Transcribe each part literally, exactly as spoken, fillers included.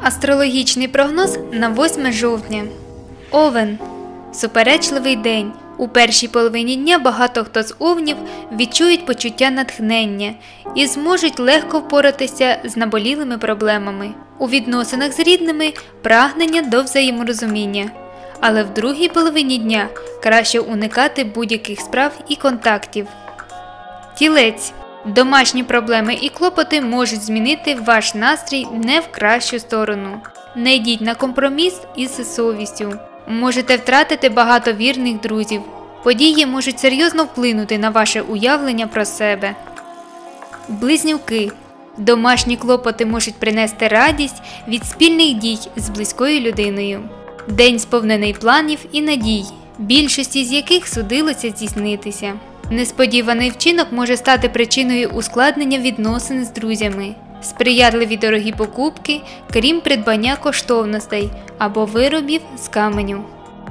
Астрологічний прогноз на восьме жовтня. Овен. Суперечливий день. У першій половині дня багато хто з овнів відчують почуття натхнення і зможуть легко впоратися з наболілими проблемами. У відносинах з рідними – прагнення до взаєморозуміння. Але в другій половині дня краще уникати будь-яких справ і контактів. Тілець. Домашні проблеми і клопоти можуть змінити ваш настрій не в кращу сторону. Не йдіть на компроміс із совістю. Можете втратити багато вірних друзів. Події можуть серйозно вплинути на ваше уявлення про себе. Близнюки. Домашні клопоти можуть принести радість від спільних дій з близькою людиною. День сповнений планів і надій, більшості з яких судилося здійснитися. Несподіваний вчинок може стати причиною ускладнення відносин з друзями. Сприятливі дорогі покупки, крім придбання коштовностей або виробів з каменю.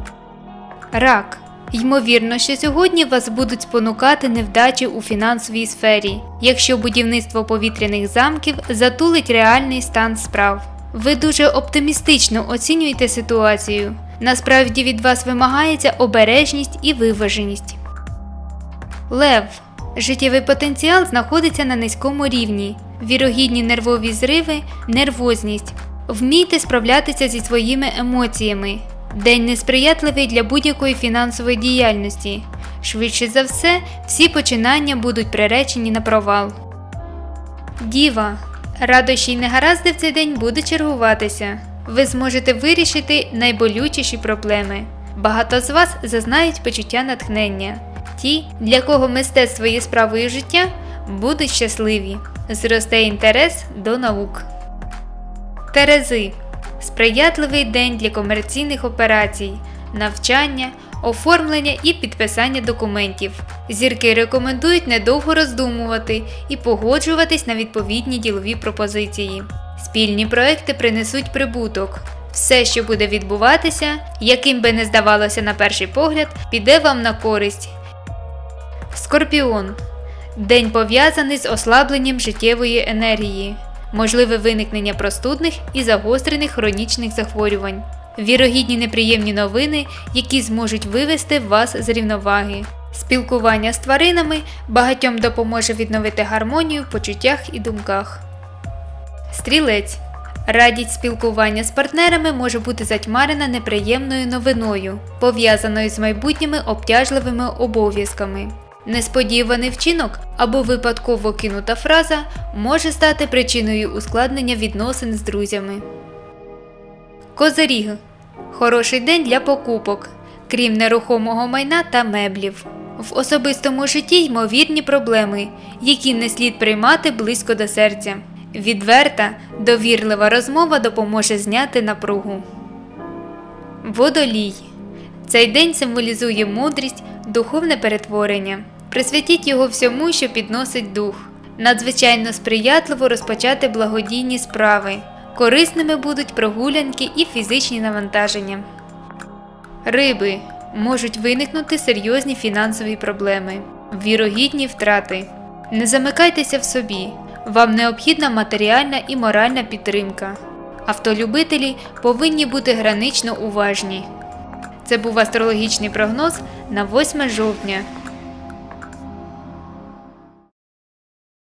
Рак. Ймовірно, що сьогодні вас будуть спонукати невдачі у фінансовій сфері, якщо будівництво повітряних замків затулить реальний стан справ. Ви дуже оптимістично оцінюєте ситуацію. Насправді від вас вимагається обережність і виваженість. Лев. Життєвий потенціал знаходиться на низькому рівні. Вірогідні нервові зриви, нервозність. Вмійте справлятися зі своїми емоціями. День несприятливий для будь-якої фінансової діяльності. Швидше за все, всі починання будуть приречені на провал. Діва. Радощі й негаразди в цей день будуть чергуватися. Ви зможете вирішити найболючіші проблеми. Багато з вас зазнають почуття натхнення. Ті, для кого мистецтво є справою життя, будуть щасливі. Зросте інтерес до наук. Терези. Сприятливий день для комерційних операцій, навчання, оформлення і підписання документів. Зірки рекомендують недовго роздумувати і погоджуватись на відповідні ділові пропозиції. Спільні проекти принесуть прибуток. Все, що буде відбуватися, яким би не здавалося на перший погляд, піде вам на користь. Скорпіон. День пов'язаний з ослабленням життєвої енергії. Можливе виникнення простудних і загострених хронічних захворювань. Вірогідні неприємні новини, які зможуть вивести вас з рівноваги. Спілкування з тваринами багатьом допоможе відновити гармонію в почуттях і думках. Стрілець. Радість спілкування з партнерами може бути затьмарена неприємною новиною, пов'язаною з майбутніми обтяжливими обов'язками. Несподіваний вчинок або випадково кинута фраза може стати причиною ускладнення відносин з друзями. Козиріг. Хороший день для покупок, крім нерухомого майна та меблів. В особистому житті ймовірні проблеми, які не слід приймати близько до серця. Відверта, довірлива розмова допоможе зняти напругу. Водолій. Цей день символізує мудрість, духовне перетворення. Присвятіть його всьому, що підносить дух. Надзвичайно сприятливо розпочати благодійні справи. Корисними будуть прогулянки і фізичні навантаження. Риби. Можуть виникнути серйозні фінансові проблеми. Вірогідні втрати. Не замикайтеся в собі. Вам необхідна матеріальна і моральна підтримка. Автолюбителі повинні бути гранично уважні. Це був астрологічний прогноз на восьме жовтня.